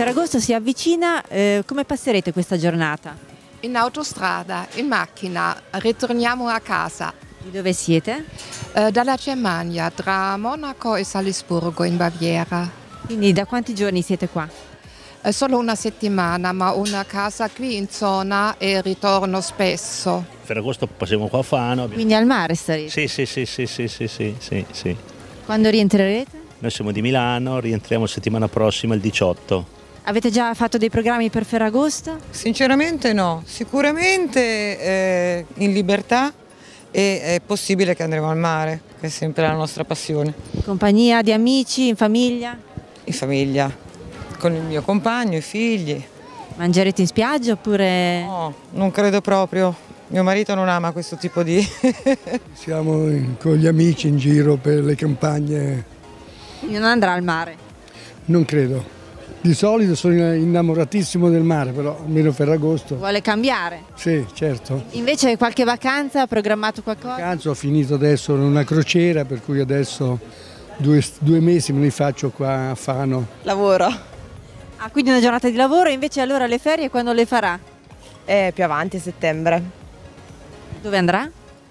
Ferragosto si avvicina, come passerete questa giornata? In autostrada, in macchina, ritorniamo a casa. Di dove siete? Dalla Germania, tra Monaco e Salisburgo in Baviera. Quindi da quanti giorni siete qua? Solo una settimana, ma ho una casa qui in zona e ritorno spesso. Ferragosto passiamo qua a Fano. Quindi al mare starete? Sì. Quando rientrerete? Noi siamo di Milano, rientriamo settimana prossima, il 18. Avete già fatto dei programmi per Ferragosto? Sinceramente no, sicuramente in libertà e è possibile che andremo al mare, che è sempre la nostra passione. In compagnia di amici, in famiglia? In famiglia, con il mio compagno, i figli. Mangerete in spiaggia oppure? No, non credo proprio. Mio marito non ama questo tipo di... Siamo con gli amici in giro per le campagne. Quindi non andrà al mare? Non credo. Di solito sono innamoratissimo del mare, però almeno Ferragosto. Vuole cambiare? Sì, certo. Invece qualche vacanza, ha programmato qualcosa? Vacanza, ho finito adesso una crociera, per cui adesso due mesi me li faccio qua a Fano. Lavoro. Ah, quindi una giornata di lavoro, invece allora le ferie quando le farà? Più avanti, a settembre. Dove andrà?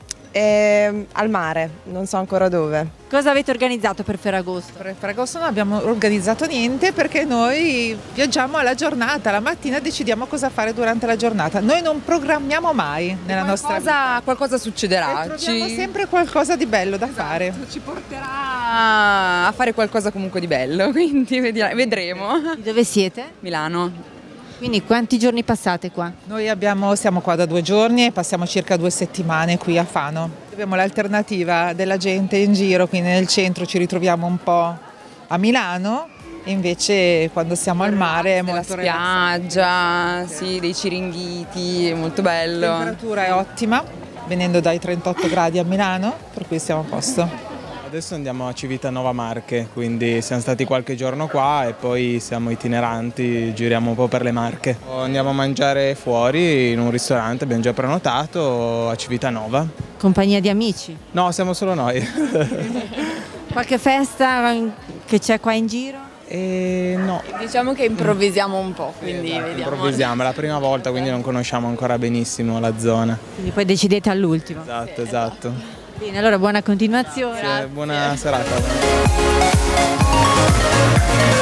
Al mare, non so ancora dove. Cosa avete organizzato per Ferragosto? Per Ferragosto non abbiamo organizzato niente perché noi viaggiamo alla giornata, la mattina decidiamo cosa fare durante la giornata. Noi non programmiamo mai nella nostra vita. Qualcosa succederà. Troviamo sempre qualcosa di bello da fare. Ci porterà a fare qualcosa comunque di bello, quindi vedremo. Di dove siete? Milano. Quindi quanti giorni passate qua? Noi siamo qua da 2 giorni e passiamo circa 2 settimane qui a Fano. Abbiamo l'alternativa della gente in giro, quindi nel centro ci ritroviamo un po' a Milano, e invece quando siamo al mare è molto spiaggia, sì, dei ciringhiti, è molto bello. La temperatura è ottima, venendo dai 38 gradi a Milano, per cui siamo a posto. Adesso andiamo a Civitanova Marche, quindi siamo stati qualche giorno qua e poi siamo itineranti, giriamo un po' per le Marche. Andiamo a mangiare fuori in un ristorante, abbiamo già prenotato a Civitanova. Compagnia di amici? No, siamo solo noi. Qualche festa che c'è qua in giro? No. Diciamo che improvvisiamo un po', quindi vediamo. Improvvisiamo, è la prima volta, quindi non conosciamo ancora benissimo la zona. Quindi poi decidete all'ultimo? Esatto. Bene, allora buona continuazione. Buona serata.